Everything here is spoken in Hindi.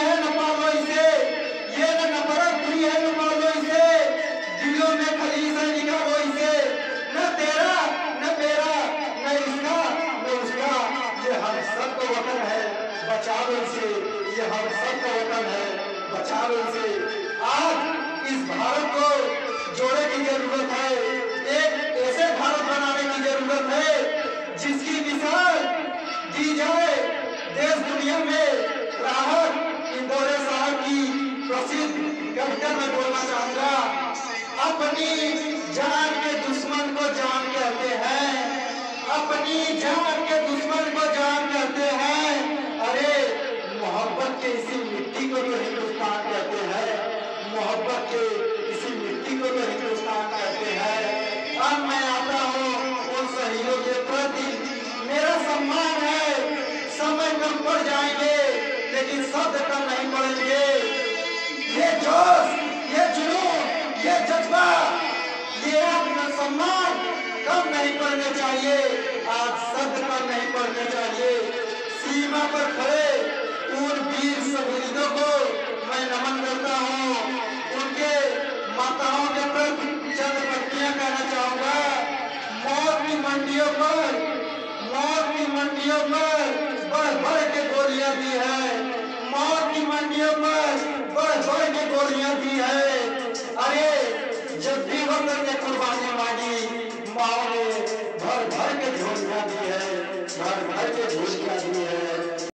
है न पालो इसे, ये न नफरत हुई है न पालो इसे, दिलों में खलीस है निकालो इसे, न तेरा न मेरा न इसका न उसका, ये हम सबका वतन है बचा लो इसे, ये हम सबका वतन है बचा लो इसे। आज इस भारत को जोड़ने की जरूरत है, एक ऐसे भारत बनाने की जरूरत है जिसकी मिसाल दी जाए देश दुनिया में। राहत इंदौरे साहब की प्रसिद्ध कविता में बोलना चाहूंगा, अपनी जान के दुश्मन को जान कहते हैं, अपनी जान के दुश्मन को जान कहते हैं, अरे मोहब्बत के इसी मिट्टी को तो हिंदुस्तान कहते हैं, मोहब्बत के इसी मिट्टी को तो हिंदुस्तान कहते हैं। अब मैं आता हूँ उन शहीदों के प्रति, मेरा सम्मान है, समय कम पड़ जाएंगे लेकिन शब्द कम नहीं पड़ेंगे। ये जोश, ये जुनून, ये जज्बा, ये आत्मसम्मान कम नहीं पड़ने चाहिए, आज शब्द कम नहीं पड़ने चाहिए। सीमा पर खड़े उन वीर शहीदों को मैं नमन करता हूँ, उनके माताओं के प्रति चंद पंक्तियां कहना चाहूंगा। मौत की मंडियों पर, मौत की मंडियों पर बढ़ बढ़ के गोलियां दी है, मौत की मंडियों पर बढ़ बढ़ के गोलियां दी है। अरे जब भी वतन ने कुर्बानी मांगी, माओ ने भर भर के झोलियां दी है, भर भर के झोलियां दी है।